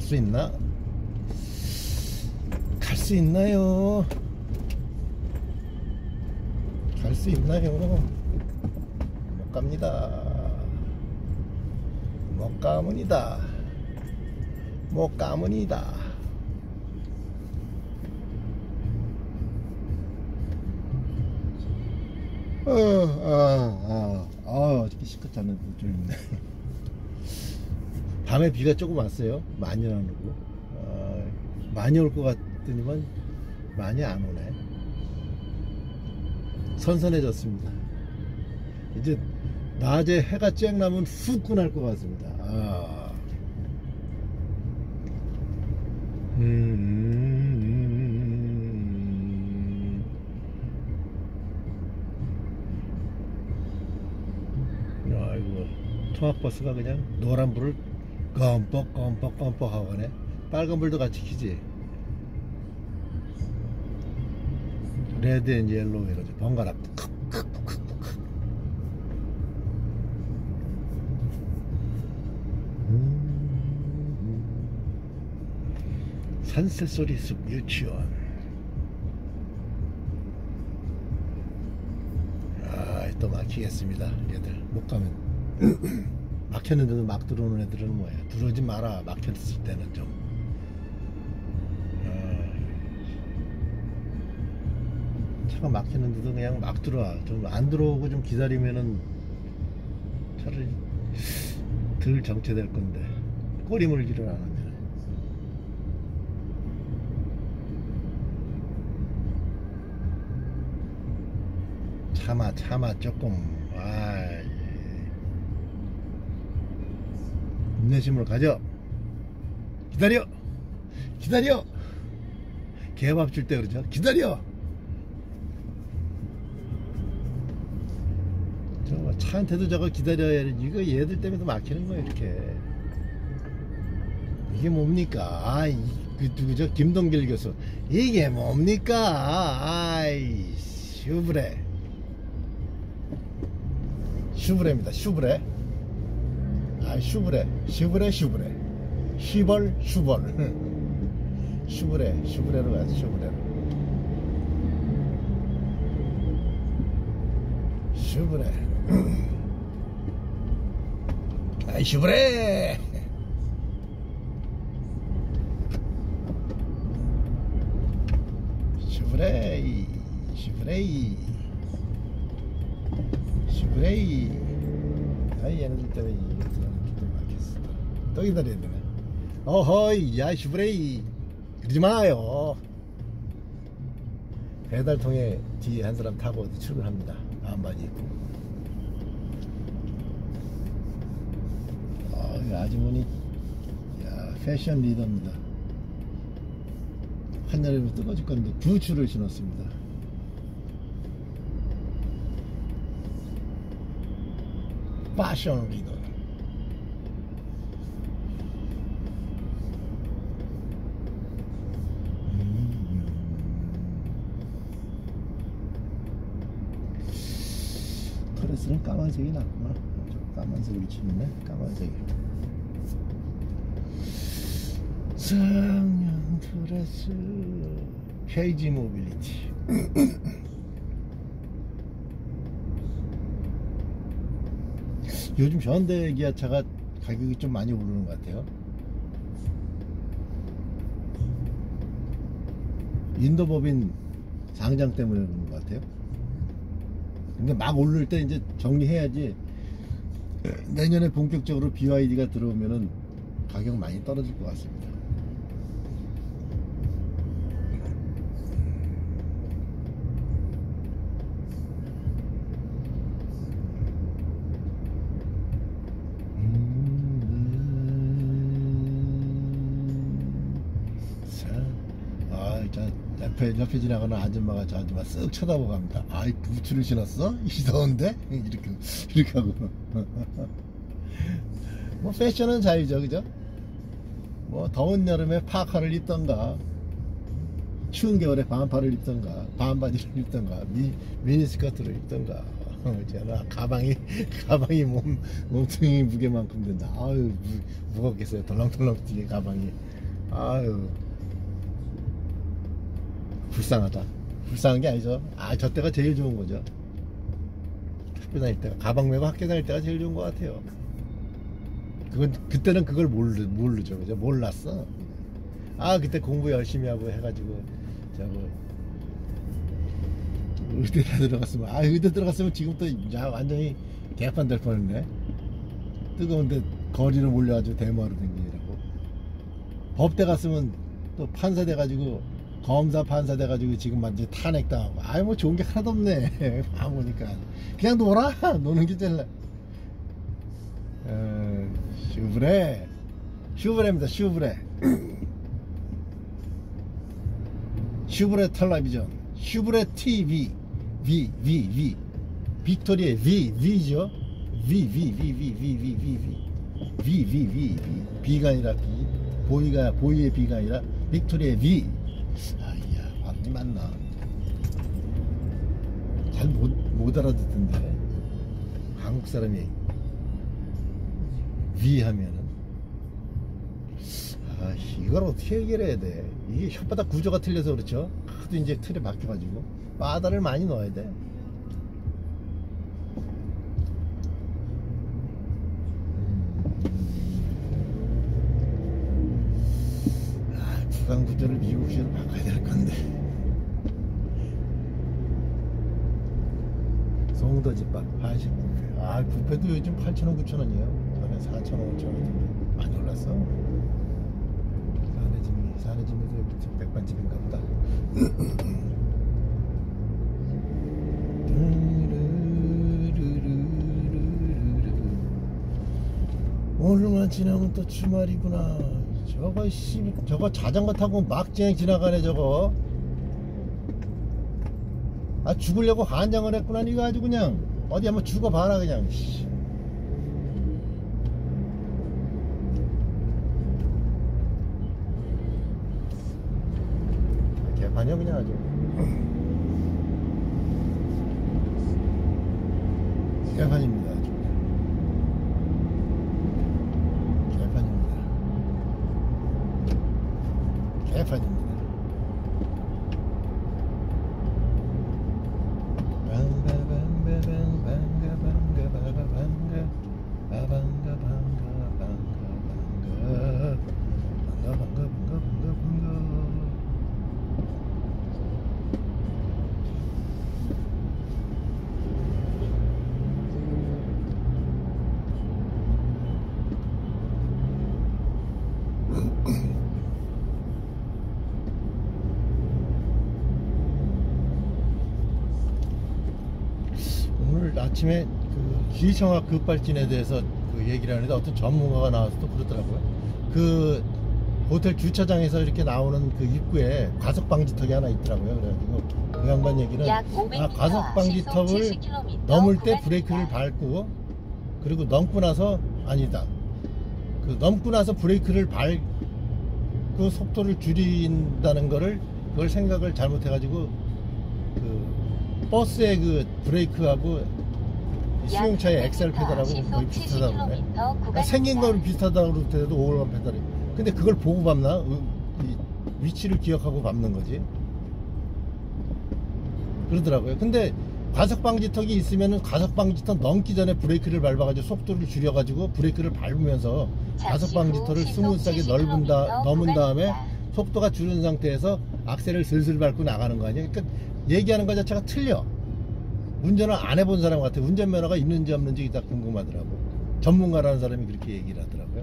수 있나? 갈 수 있나요? 갈 수 있나요? 못 갑니다. 못 가문이다. 못 가문이다. 어저께 실컷 잤는데 좀 있네. 밤에 비가 조금 왔어요. 많이 안 오고 많이 올 것 같더니만 많이 안 오네. 선선해졌습니다. 이제 낮에 해가 쨍 나면 후끈할 것 같습니다. 아이고, 통학버스가 그냥 노란불을 껌뻑 하고 가네. 빨간불도 같이 켜지. 레드 앤 옐로우 해가지고 번갈아 산새소리 숲 유치원. 또 막히겠습니다. 얘들 못 가면 막혔는데도 막 들어오는 애들은 뭐야. 들어오지 마라. 막혔을 때는 좀 차가 막혔는데도 그냥 막 들어와. 좀 안 들어오고 좀 기다리면은 차를 덜 정체될 건데 꼬리 물기를 안 하면. 참아 조금. 인내심을 가져. 기다려. 개밥 줄 때 그러죠. 기다려. 저 차한테도 저거 기다려야 돼. 이거 얘들 때문에 막히는 거야 이렇게. 이게 뭡니까? 누구죠? 김동길 교수. 이게 뭡니까? 슈브레입니다. 슈브레. 슈브레. 슈브레로 가야지. 슈브레. 슈브레. 얘네들 때문에 이게 막혔어. 또 기다려야 되네. 어허이, 야, 슈브레이. 그러지 마요. 배달통에 뒤에 한 사람 타고 출근합니다. 안바지 입고. 아주머니, 야, 패션 리더입니다. 한여름에 뜨거질 건데 부츠를 신었습니다. 패션 리더. 토레스는 까만색이 낫구나. 까만색으로 치네. 까만색이. 성형 토레스 페이지 모빌리티. 요즘 현대 기아차가 가격이 좀 많이 오르는 것 같아요. 인도법인 상장 때문에 그런 것 같아요. 근데 막 오를 때 이제 정리해야지. 내년에 본격적으로 BYD가 들어오면은 가격 많이 떨어질 것 같습니다. 옆에 지나가는 아줌마가 저 아줌마 쓱 쳐다보고 갑니다. 아이, 부츠를 신었어? 이 더운데? 이렇게 하고. 뭐 패션은 자유죠, 그죠? 뭐 더운 여름에 파카를 입던가, 추운 겨울에 반팔을 입던가, 반바지를 입던가, 미니스커트를 입던가. 제가 가방이 몸뚱이 무게만큼 된다. 아유, 무겁겠어요. 덜렁덜렁 뛰게 가방이. 아유, 불쌍하다. 불쌍한 게 아니죠. 아, 저 때가 제일 좋은 거죠. 학교 다닐 때가, 가방 메고 학교 다닐 때가 제일 좋은 것 같아요. 그때는 그걸 모르죠. 그죠? 몰랐어. 아, 그때 공부 열심히 하고 해가지고, 의대 들어갔으면, 의대 들어갔으면 지금 또, 완전히 개판 될 뻔했네. 뜨거운데 거리로 몰려가지고 데모하러 다니느라고. 법대 갔으면 또 판사 돼가지고, 검사 판사 돼가지고 지금 완전히 탄핵당하고. 아이, 뭐 좋은 게 하나도 없네. 보니까. 그냥 놀아. 노는 게 제일 슈브레입니다. 슈브레 텔레비전, 슈브레 TV, 빅토리의 V죠. B가 아니라 보이의 B가 아니라 빅토리의 V. 아이야, 발음이 맞나? 잘 못 알아듣던데. 한국 사람이 V 하면은. 이걸 어떻게 해결해야 돼? 이게 혓바닥 구조가 틀려서 그렇죠? 하도 이제 틀에 박혀가지고 바다를 많이 넣어야 돼. 구강 구조를 미국식으로 바꿔야 될 건데. 송도집밥 한식 뷔페. 뷔페도 요즘 8,000원 9,000원이에요 전에 4,000원 5,000원 많이 올랐어. 사내집에서 백반집인가 보다. 오늘만 지나면 또 주말이구나. 저거 자전거 타고 막지행 지나가네 저거. 죽으려고 환장을 했구나. 이거 아주 그냥 어디 한번 죽어봐라 그냥. 개판이야 그냥 아주. 개판입니다 아주. 개판입니다. 오늘 아침에 그 기청학 급발진에 대해서 그 얘기를 하는데 어떤 전문가가 나와서 또 그러더라고요. 그 호텔 주차장에서 이렇게 나오는 그 입구에 과속방지턱이 하나 있더라고요. 그래가지고 그 양반 얘기는 과속방지턱을 넘을 때 브레이크를 밟고, 그리고 넘고 나서 넘고 나서 브레이크를 밟고 속도를 줄인다는 거를, 그걸 생각을 잘못해가지고 그 버스의 그 브레이크하고 승용차의 엑셀 페달하고 거의 비슷하다고 그러네. 생긴 거는 비슷하다고 그러더라도 오글만 페달이. 근데 그걸 보고 밟나? 위치를 기억하고 밟는 거지 그러더라고요. 근데 과속방지턱이 있으면은 과속방지턱 넘기 전에 브레이크를 밟아가지고 속도를 줄여가지고 브레이크를 밟으면서 과속방지턱을 스무스하게 넘은 다음에 속도가 줄은 상태에서 악셀을 슬슬 밟고 나가는 거 아니야? 그러니까 얘기하는 거 자체가 틀려. 운전을 안 해본 사람 같아. 운전면허가 있는지 없는지 다 궁금하더라고. 전문가라는 사람이 그렇게 얘기를 하더라고요.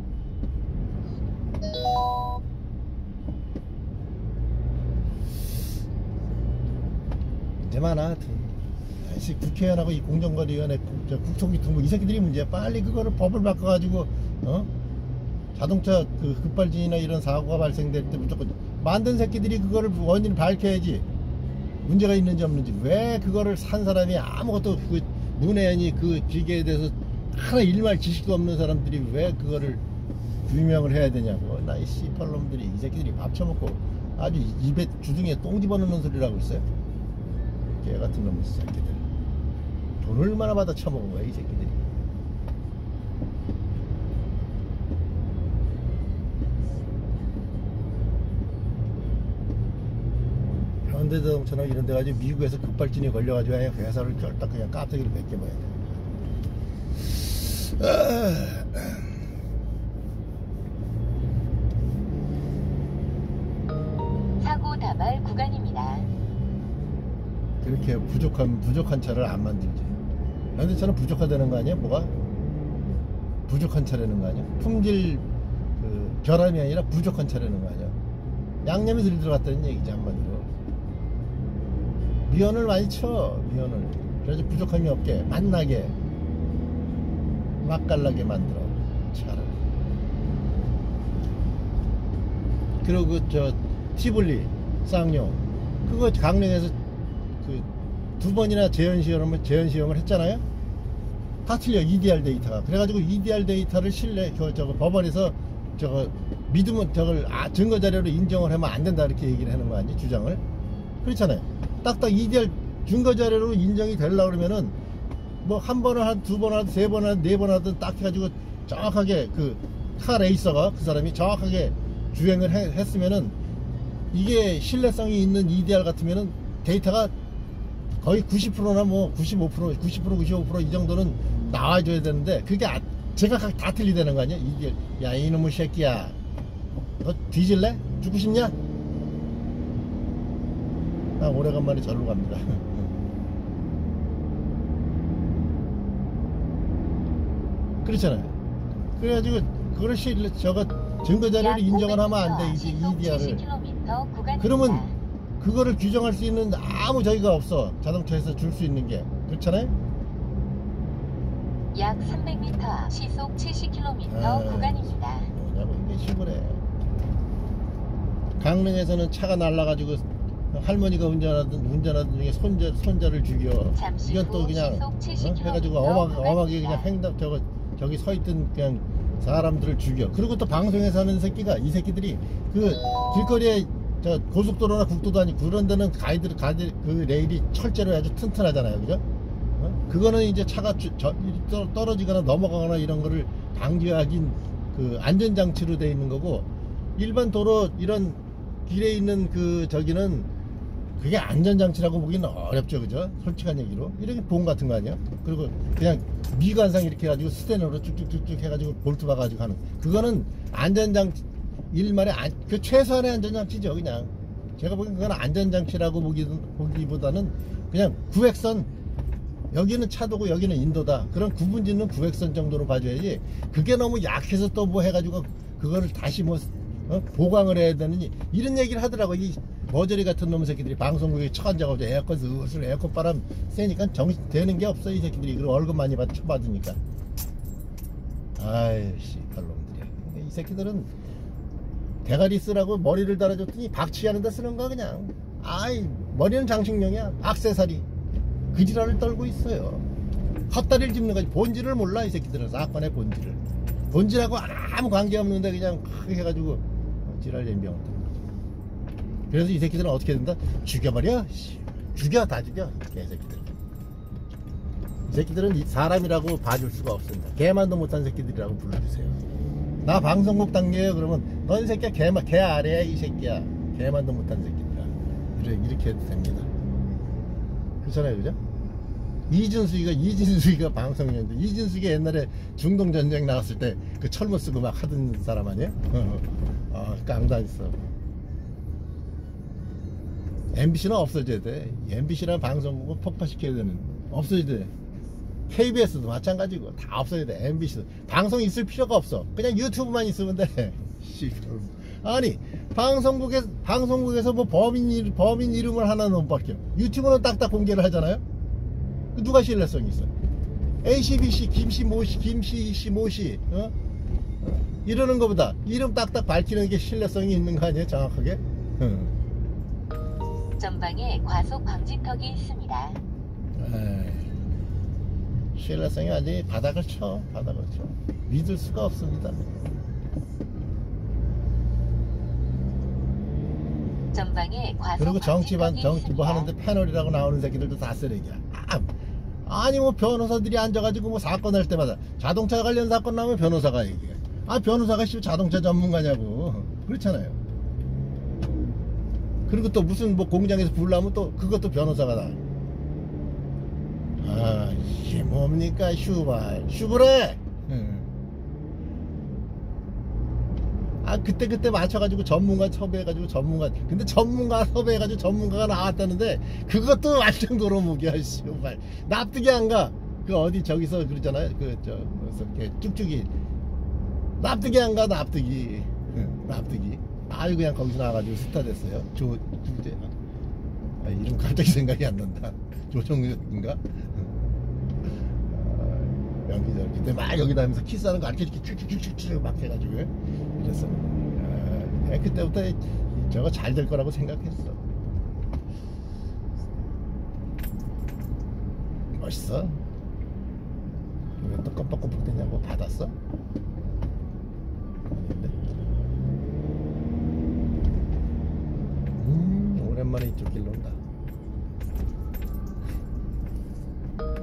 문제 많아. 하여튼 국회의원하고 이 공정거리위원회, 국토교통부, 이 새끼들이 문제야. 빨리 그거를 법을 바꿔가지고 자동차 그 급발진이나 이런 사고가 발생될 때 무조건 만든 새끼들이 그거를 원인을 밝혀야지. 문제가 있는지 없는지. 왜 그거를 산 사람이 아무것도 그 문외한이 그 기계에 대해서 하나 일말 지식도 없는 사람들이 왜 그거를 규명을 해야 되냐고. 나 이 씨팔놈들이, 이 새끼들이 밥 처먹고 아주 입에 주둥이에 똥 집어넣는 소리를 하고 있어요. 개같은 놈의 새끼들. 돈을 얼마나 받아 처먹은 거야 이 새끼들이. 현대자동차나 이런 데 가지고 미국에서 급발진이 걸려가지고 그냥 회사를 결딱 그냥 깜짝이로 벗겨버려야 돼. 사고 다발 구간입니다. 그렇게 부족한 차를 안 만들지. 현대차는 부족하다는 거 아니야? 뭐가? 부족한 차라는 거 아니야? 품질 결함이 아니라 부족한 차라는 거 아니야? 양념이 덜 들어갔다는 얘기지 한마디로. 미연을 많이 쳐, 미연을. 그래서 부족함이 없게, 맛나게, 맛깔나게 만들어 차를. 그리고 티볼리 쌍용 그거 강릉에서 두 번이나 재현 시험을 했잖아요. 다 틀려, EDR 데이터가. 그래가지고 EDR 데이터를 법원에서 믿으면 증거 자료로 인정을 하면 안 된다 이렇게 얘기를 하는 거 아니지, 주장을. 그렇잖아요. 딱딱 EDR 증거 자료로 인정이 되려고 그러면은 뭐 한 번을 하든 두 번 하든 세 번 하든 네 번 하든 딱 해가지고 정확하게 카 레이서가 그 사람이 정확하게 주행을 했으면은 이게 신뢰성이 있는 EDR 같으면은 데이터가 거의 90%나 뭐 95%, 95% 이 정도는 나와줘야 되는데 그게 제가 다 틀리다는 거 아니야? 이게 야 이놈의 새끼야, 너 뒤질래? 죽고 싶냐? 나 오래간만에 절로 갑니다. 그렇잖아요. 그래가지고 그걸 증거자료를 인정을 하면 안 돼, 이제 EDR을. 그러면 그거를 규정할 수 있는 아무 저기가 없어, 자동차에서 줄 수 있는 게. 그렇잖아요. 약 300m 시속 70km 구간입니다. 뭐냐고 이게 시골에. 강릉에서는 차가 날라가지고 할머니가 운전하던 중에 손자를 죽여. 이건 또 그냥 해가지고 엄하게 그냥 저기 서 있던 그냥 사람들을 죽여. 그리고 또 방송에서 하는 새끼가, 이 새끼들이 길거리에 고속도로나 국도도 아니고 그런 데는 그 레일이 철제로 아주 튼튼하잖아요, 그죠? 그거는 이제 차가 떨어지거나 넘어가거나 이런 거를 방지하기 안전장치로 되어 있는 거고, 일반 도로 이런 길에 있는 저기는 그게 안전장치라고 보기는 어렵죠, 그죠? 솔직한 얘기로. 이렇게 봉 같은 거 아니야? 그리고 그냥 미관상 이렇게 해가지고 스테너로 쭉쭉쭉쭉 해가지고 볼트 박아가지고 하는, 그거는 안전장치, 일말에 최소한의 안전장치죠, 그냥. 제가 보기엔 그건 안전장치라고 보기보다는 그냥 구획선, 여기는 차도고 여기는 인도다, 그런 구분짓는 구획선 정도로 봐줘야지, 그게 너무 약해서 또 뭐 해가지고 그거를 다시 보강을 해야 되느니 이런 얘기를 하더라고. 이 머저리 같은 놈 새끼들이 방송국에 쳐앉아가지고 에어컨 슬슬 에어컨 바람 쐬니까 정신 되는 게 없어, 이 새끼들이. 그리고 월급 많이 쳐받으니까. 아이씨, 발놈들이. 이 새끼들은 대가리 쓰라고 머리를 달아줬더니 박치하는 데 쓰는 거야, 그냥. 아이, 머리는 장식용이야. 액세서리. 그 지랄을 떨고 있어요. 헛다리를 짚는 거지. 본질을 몰라, 이 새끼들은. 사건의 본질을. 본질하고 아무 관계없는데 그냥 크게 해가지고 지랄 연병을 뜬다. 그래서 이 새끼들은 어떻게 된다? 죽여버려. 죽여, 다 죽여, 개새끼들. 이 새끼들은 사람이라고 봐줄 수가 없습니다. 개만도 못한 새끼들이라고 불러주세요. 나 방송국 당겨요 그러면 넌 새끼야 개 아래야, 이 새끼야. 개만도 못한 새끼들아. 이렇게 해도 됩니다. 그렇잖아요, 그죠? 이진수이가 방송이었는데, 이진수이가 옛날에 중동전쟁 나왔을 때 그 철모 쓰고 막 하던 사람 아니에요? 깡다 있어. MBC는 없어져야 돼. MBC라는 방송국은 폭파시켜야 되는, 없어져야 돼. KBS도 마찬가지고 다 없어야 돼. MBC도 방송 있을 필요가 없어. 그냥 유튜브만 있으면 돼. 아니, 방송국에서 뭐 범인 이름을 하나 못 밝혀. 유튜브는 딱딱 공개를 하잖아요. 누가 신뢰성이 있어? ACBC 김씨 모씨 이러는 것보다 이름 딱딱 밝히는 게 신뢰성이 있는 거 아니에요, 정확하게? 전방에 과속 방지턱이 있습니다. 신뢰성이 완전히 바닥을 쳐. 믿을 수가 없습니다. 전방에 과속 그리고 정치 방지턱이 뭐 하는데 있습니다. 패널이라고 나오는 새끼들도 다 쓰레기야. 아니 뭐 변호사들이 앉아가지고 뭐 사건 할 때마다 자동차 관련 사건 나오면 변호사가 얘기해. 변호사가 자동차 전문가냐고. 그렇잖아요. 그리고 또 무슨 뭐 공장에서 불나면 또 그것도 변호사가 나. 아, 이게 뭡니까? 슈브래. 아, 그때 맞춰가지고 전문가 섭외해가지고 근데 전문가 섭외해가지고 전문가가 나왔다는데 그것도 완전 도루묵이야. 씨발 납득이 안 가. 그 어디 저기서 그러잖아요. 그래서 이렇게 쭉쭉이 납득이 안 가. 납득이. 아유, 그냥 거기서 나와가지고 스타 됐어요. 이름 갑자기 생각이 안 난다. 조정윤인가? 연기자 그때 막 여기 다니면서 키스하는 거 이렇게 쭉쭉쭉쭉 막 해가지고 이랬어. 내가 그때부터 저거 잘 될 거라고 생각했어. 멋있어. 왜 또 껌뻑껌뻑 되냐고. 받았어? 아닌데. 오랜만에 이쪽 길로 온다.